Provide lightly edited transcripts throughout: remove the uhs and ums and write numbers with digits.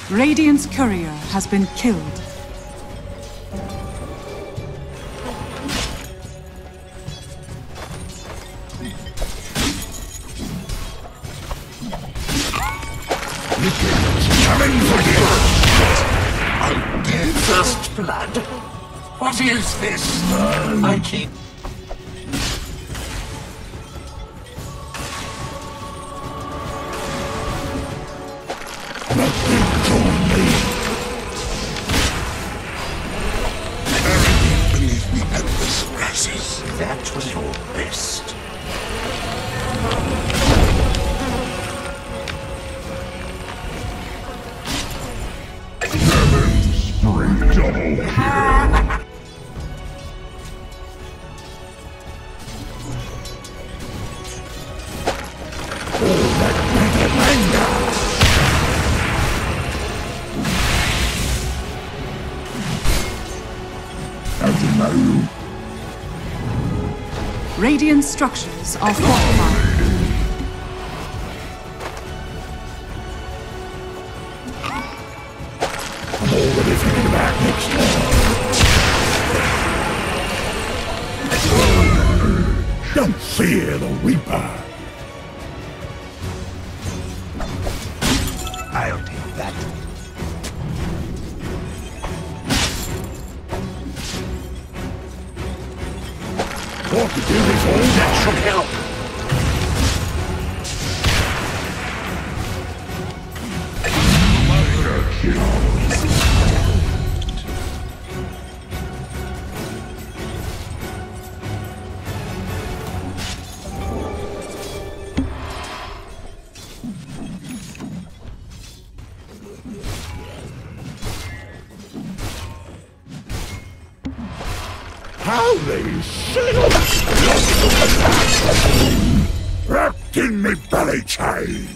Radiant's courier has been killed. Coming for you! First blood? What is this? I keep... That was your best. Spring double kill. Radiant structures are fortified. I'm already thinking about next time. Don't fear the Reaper. I'll take that. What to do this all That should help. How they sit wrapped in me belly chain.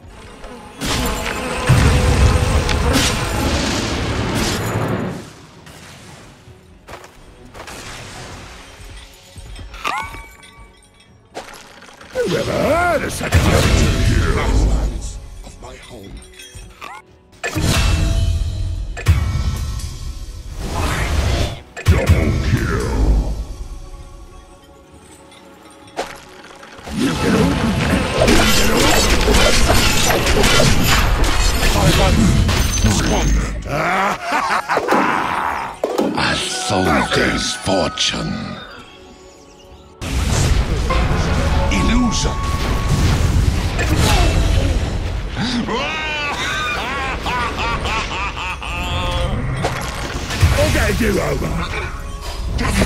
Who ever heard of such a Lands of my home. double kill? A soldier's fortune. Illusion. I'll get you over.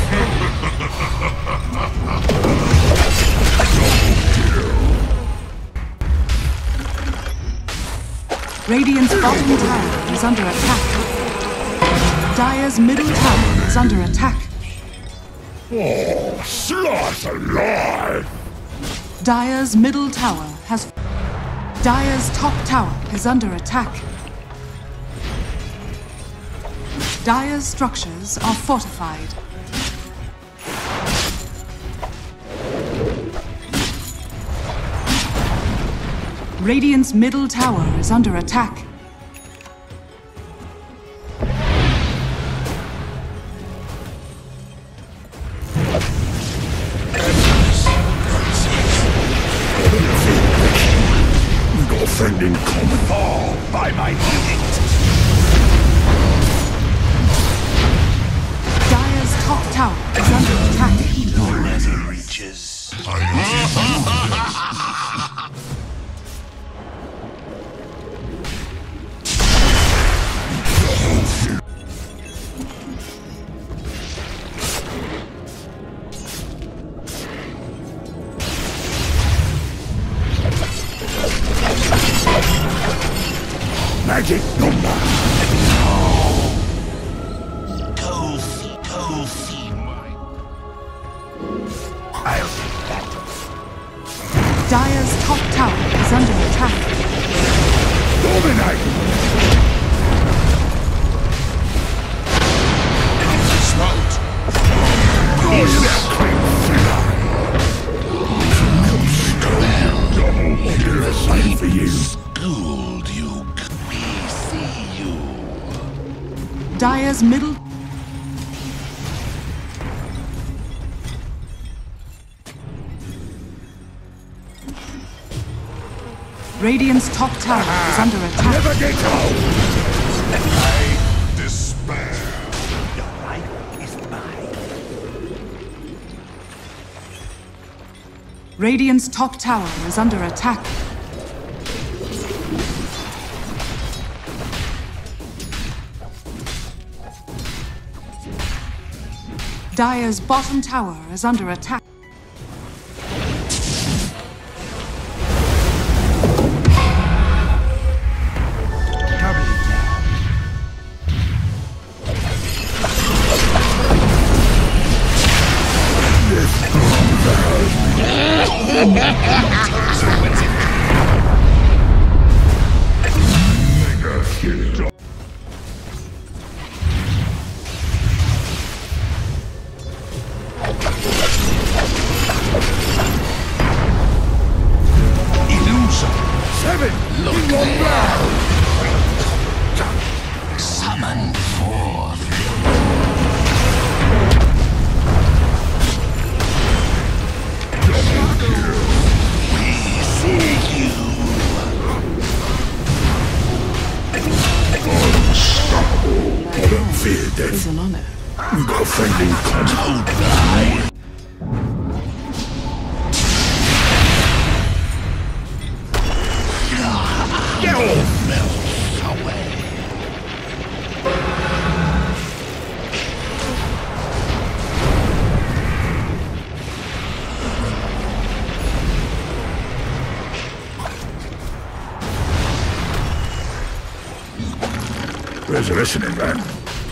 Radiant's bottom tower is under attack. Dire's middle tower is under attack. Oh, slice alive! Dire's middle tower has... Dire's top tower is under attack. Dire's structures are fortified. Radiant's middle tower is under attack. We've got a friend in common. Fall by my edict. Dire's top tower is under attack. No nether reaches. Magic number. Kofi, I'll take that. Dire's top tower is under attack. Dominate. Smote. Double kill. The same for you. Schooled you. We see you. Dire's middle... Radiant's top tower is under attack. Never get old! I despair. Your life is mine. Radiant's top tower is under attack. Dire's bottom tower is under attack. Summon forth. We seek you. Unstoppable. I don't fear death. Is an honor. We got a friend in common. Get off! Melt away. Where's the listening, man?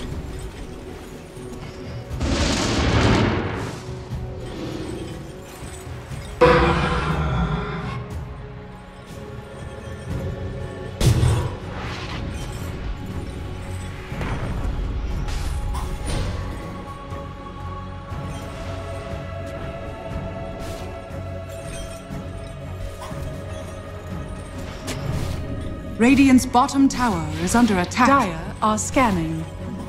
Radiant's bottom tower is under attack. Dire are scanning.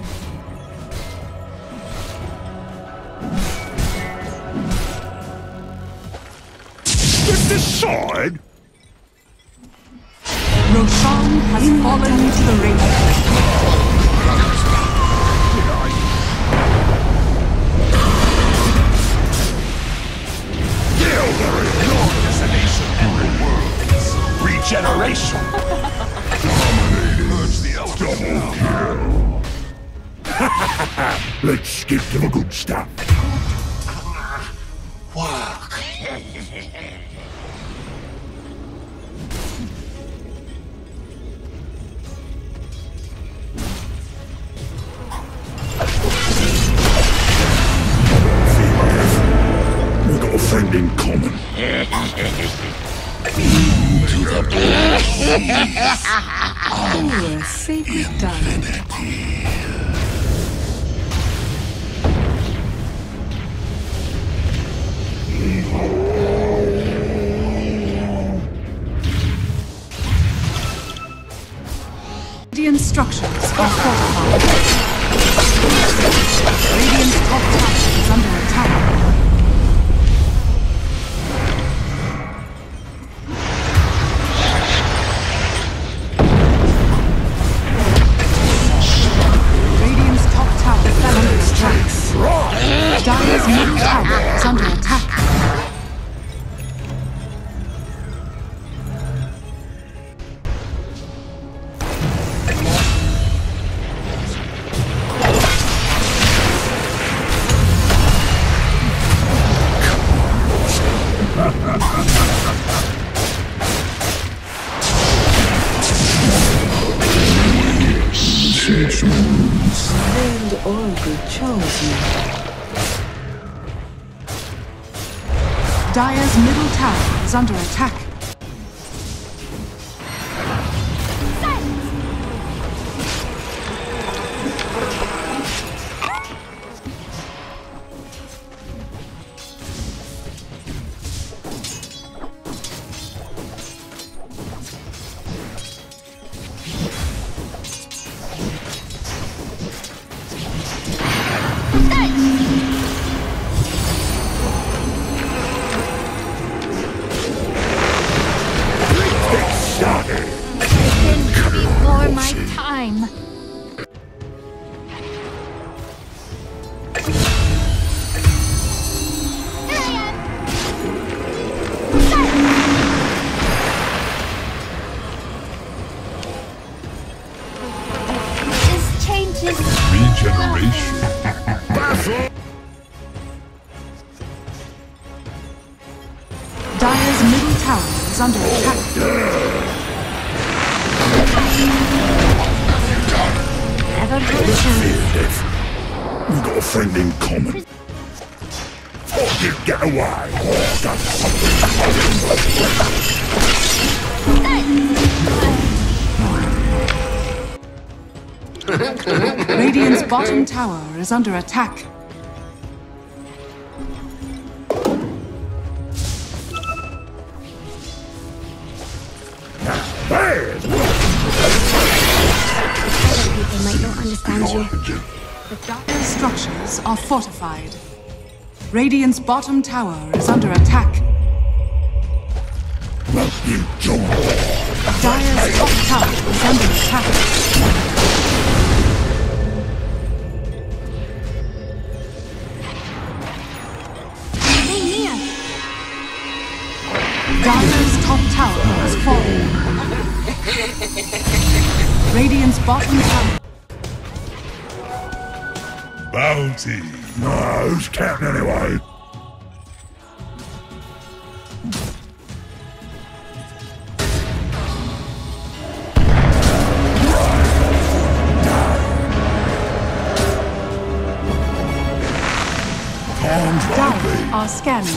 With this sword? Roshan has fallen to the Radiant. Regeneration. Purge the Double kill. Let's skip to the good stuff. Work. We got a friend in common. To the place. Oh, a sacred diamond. Radiant structures are fortified. Radiant's top tower is under attack. Dire's middle tower is under attack. And Oracle chose you. Dire's middle tower is under attack. time. This changes. Regeneration. Dire's middle tower is under attack. Never had a chance. Death. We've got a friend in common. Thought you'd get away. Radiant's bottom tower is under attack. Bad. Other people might not understand you. The Dire's structures are fortified. Radiant's bottom tower is under attack. Won't you join? Dire's top tower is under attack. Stay near. Dire's top tower has fallen. Radiant's bottom tower. Bounty. No, who's counting anyway? Dire are scanning.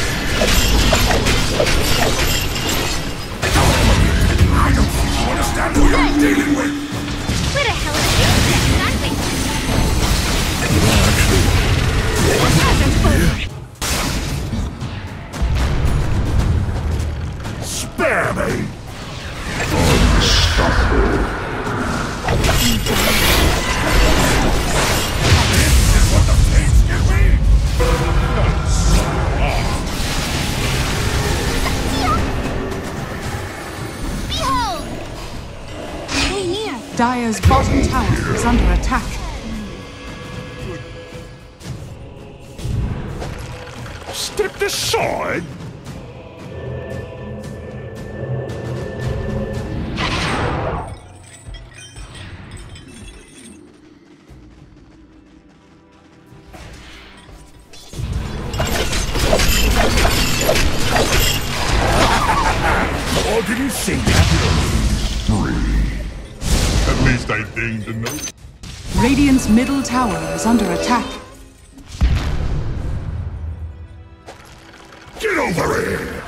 I don't think you understand who you're dealing with. Where the hell is it? Spare me. This is what the fates give me. Behold! Stay near. Dire's bottom tower is under attack. Stepped aside. I didn't see that. At least I deigned to know. Radiant's middle tower is under attack. Get over here.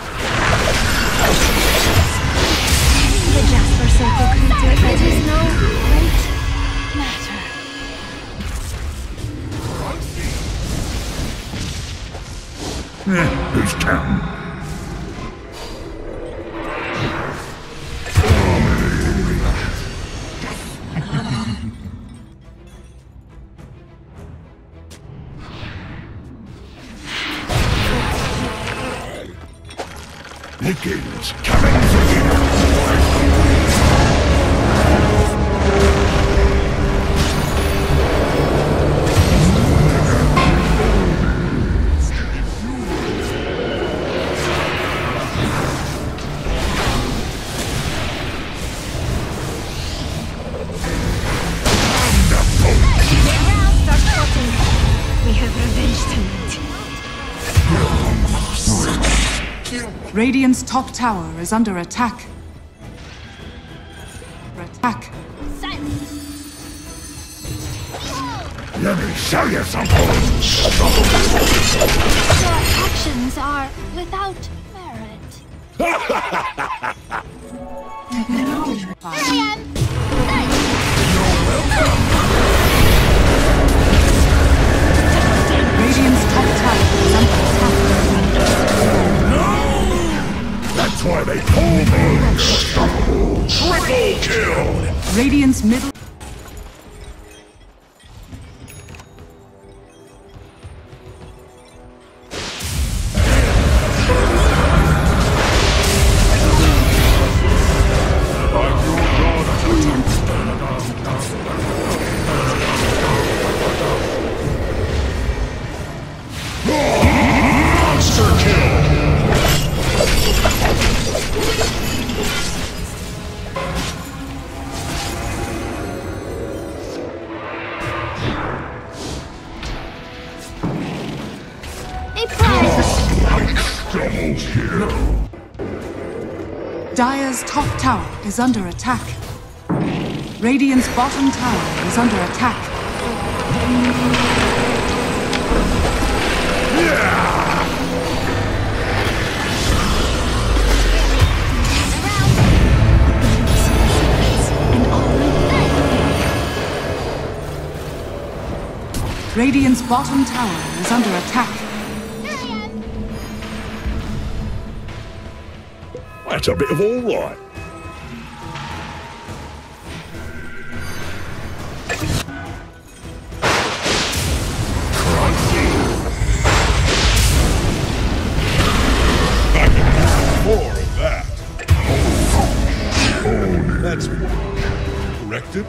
The Jasper Circle couldn't do it. There is no great matter. Who's counting? Lickings coming for you. Now start plotting. We have revenge tonight. Radiant's top tower is under attack. Attack. Silence. Let me show you something. Your actions are without merit. I am. Radiant's top tower is under attack. That's why they call me Unstoppable. Triple kill. Radiant's middle. Double kill. Dire's top tower is under attack. Radiant's bottom tower is under attack. Radiant's bottom tower is under attack. That's a bit of all right. More of that. That's corrected.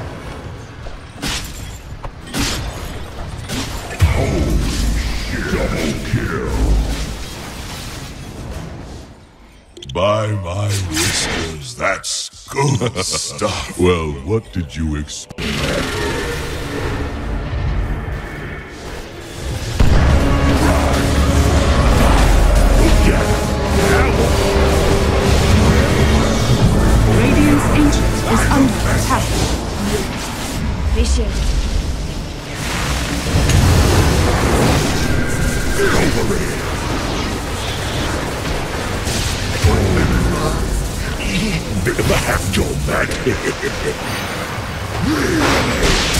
Double kill. By my whiskers, that's good stuff. Well, what did you expect? Radiant's ancient is under attack. Appreciate it. Bit of a hand job, man.